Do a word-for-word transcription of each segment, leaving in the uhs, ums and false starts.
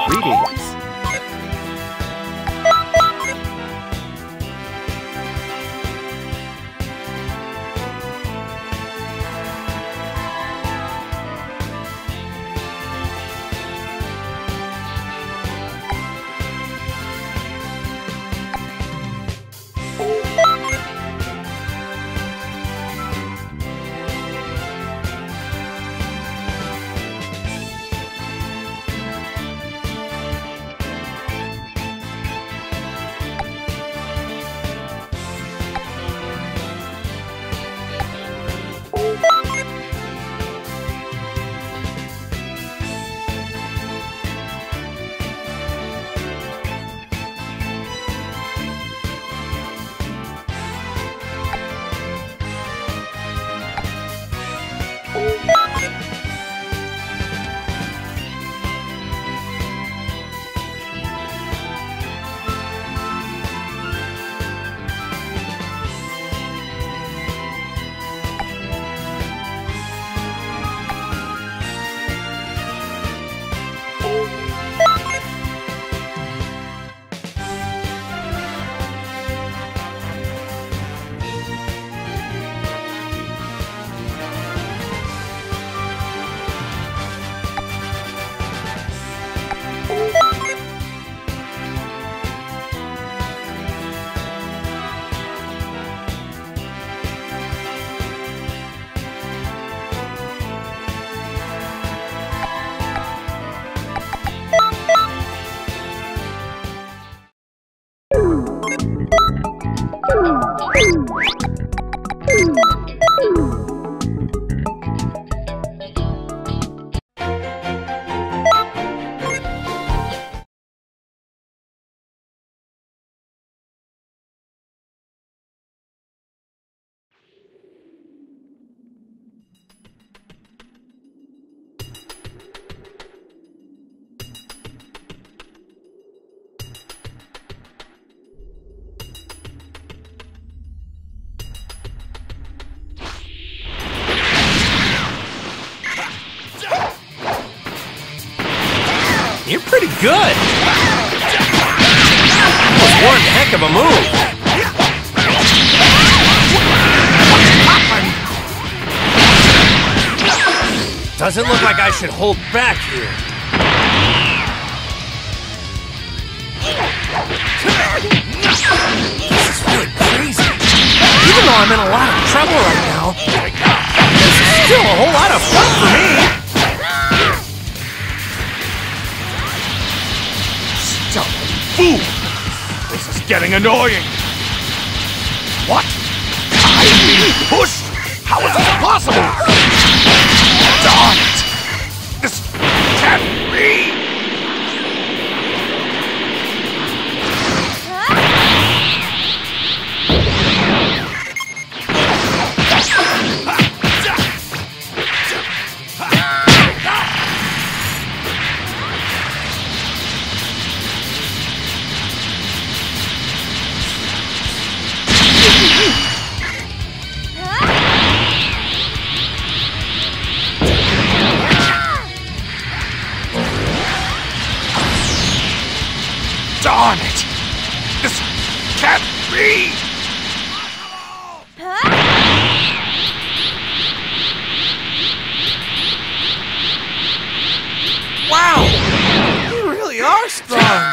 Greetings. You're pretty good. That was one heck of a move. Doesn't look like I should hold back here. This is really crazy. Even though I'm in a lot of trouble right now, this is still a whole lot of fun for me. Fool! This is getting annoying! What? I'm being pushed? How is this possible? Darn it! This can't be! Darn it! This can't be! Wow! You really are strong!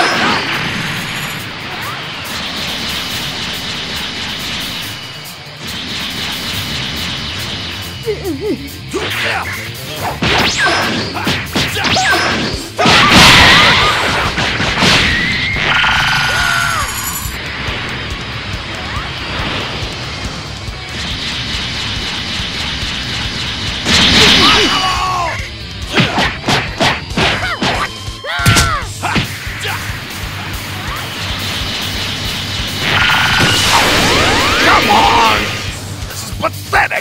Come on! This is pathetic!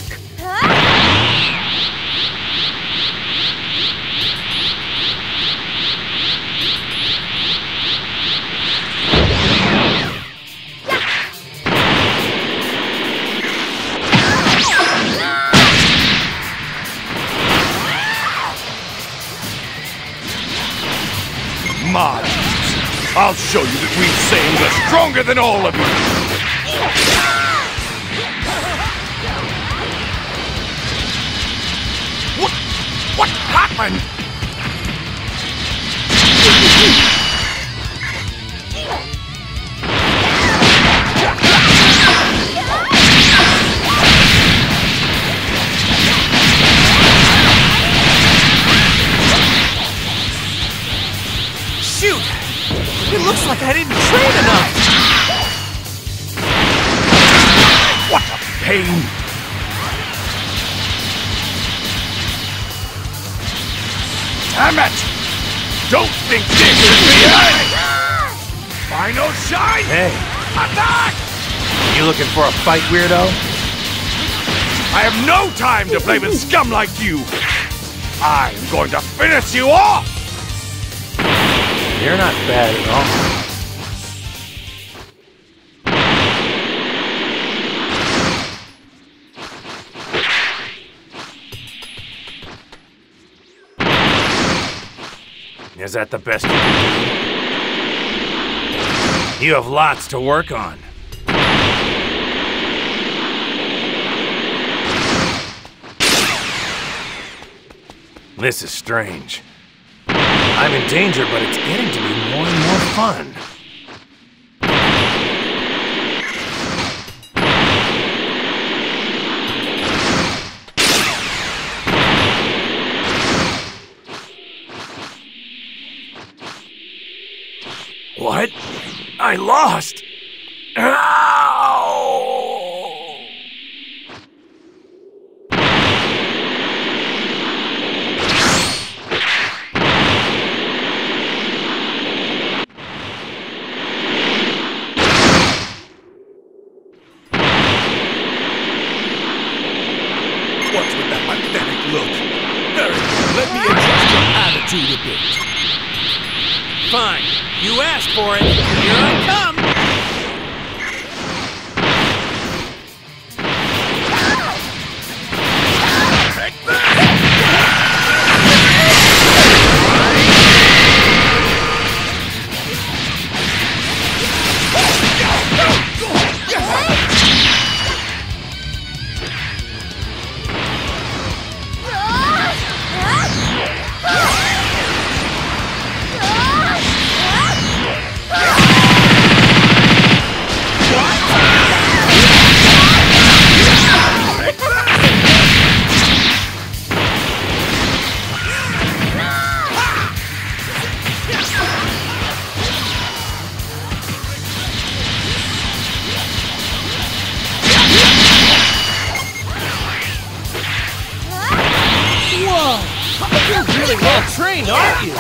I'll show you that we Saiyans are stronger than all of you! What? What happened? Shoot! It looks like I didn't train enough! What a pain! Damn it! Don't think this is the end! Final shine! Hey, Attack! you looking for a fight, weirdo? I have no time to play with scum like you! I am going to finish you off! You're not bad at all. Is that the best you can do? You have lots to work on. This is strange. I'm in danger, but it's getting to be more and more fun. What? I lost! Ow! What's with that pathetic look? Very good. Let me adjust your attitude a bit. Fine. You asked for it. Here I come. You're really well trained, aren't you?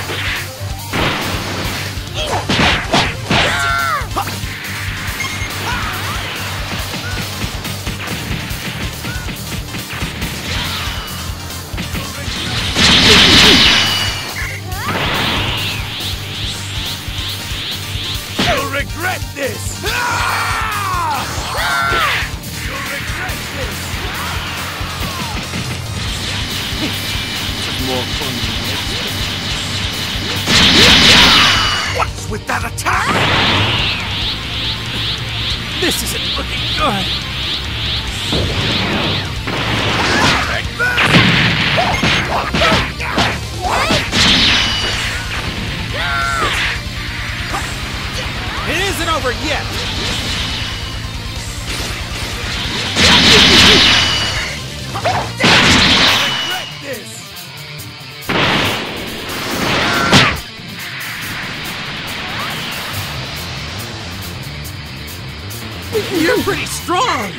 You'll regret this! You'll regret this! More fun than this. What's with that attack? This isn't looking good. It isn't over yet. Regret this. You're pretty strong.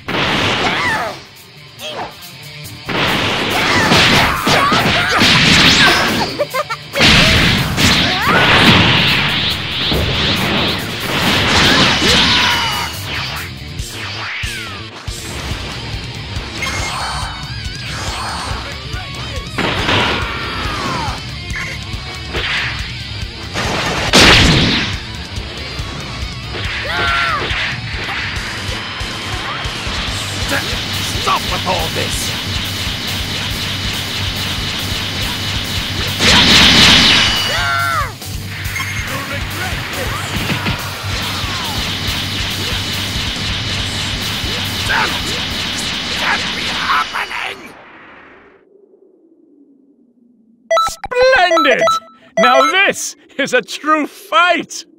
Stop with all this! You'll regret happening? Splendid! Now this is a true fight!